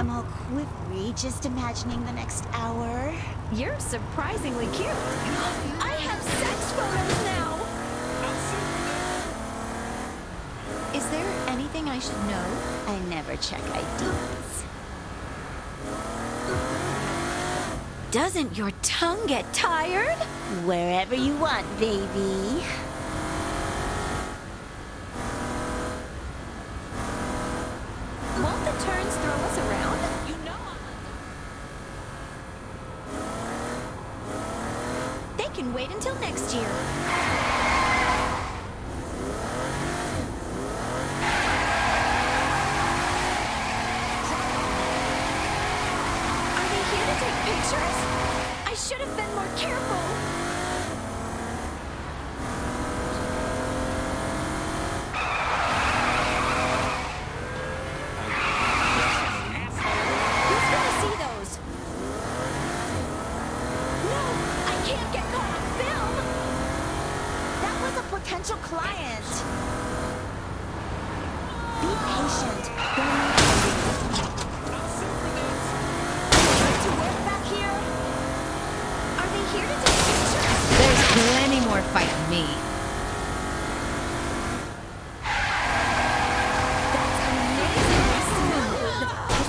I'm all quivery just imagining the next hour. You're surprisingly cute. I have sex photos now. Is there anything I should know? I never check IDs. Doesn't your tongue get tired? Wherever you want, baby. Won't the turns throw us around? You know They can wait until next year. Are they here to take pictures? I should have been more careful. Potential client. Be patient. To work back here? Are they here to take pictures? There's plenty more fighting me. That's amazingly smooth.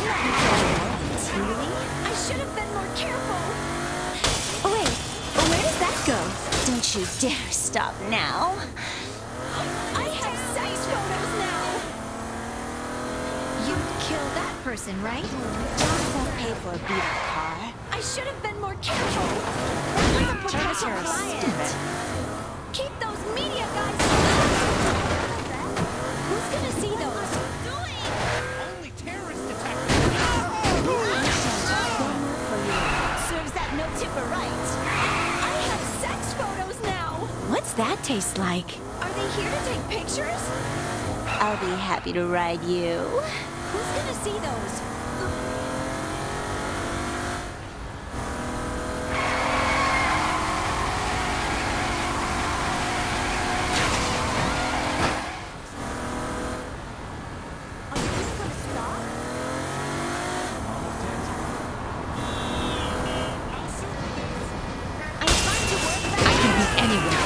I should have been more careful. Oh wait, where does that go? Don't you dare stop now. I have sex photos now. You'd kill that person, right? John won't pay for a beat-up car. I should have been more careful. Potential client. Keep those media guys. Who's gonna see those? Only terrorist detectives. Serves that no tipper right. I have sex photos now. What's that taste like? Are they here to take pictures? I'll be happy to ride you. Who's gonna see those? Are you just gonna stop? I'm trying to work back. I can be anywhere.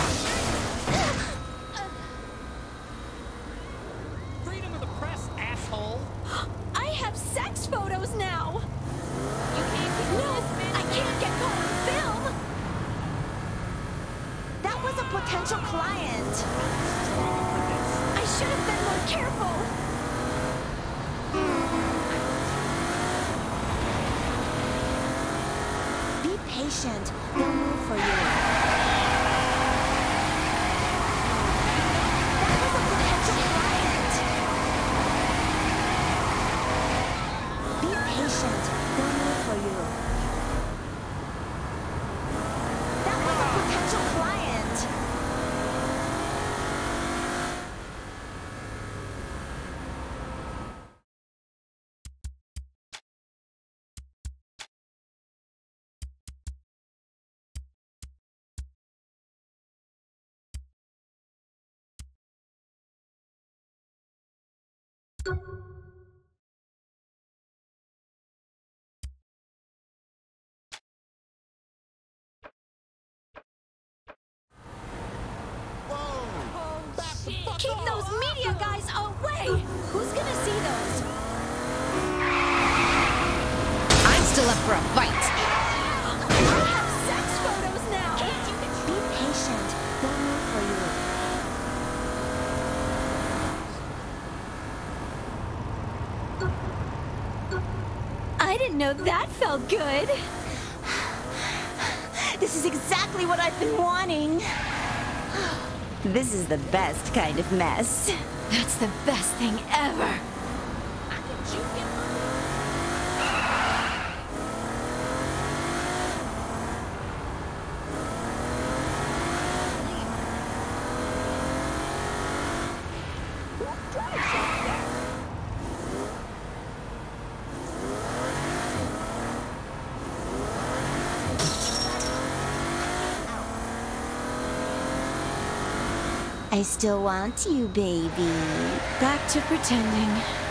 Freedom of the press, asshole. I have sex photos now. You can't keep no, I can't get caught on film. That was a potential client. I should have been more careful. Be patient. They'll move for you. That was a potential client. Be patient. They'll move for you. That was a potential client. Keep those media guys away. Who's gonna see those? I'm still up for a fight. I have sex photos now. Be patient. They'll move for you. I didn't know that felt good. This is exactly what I've been wanting. This is the best kind of mess. That's the best thing ever. I still want you, baby. Back to pretending.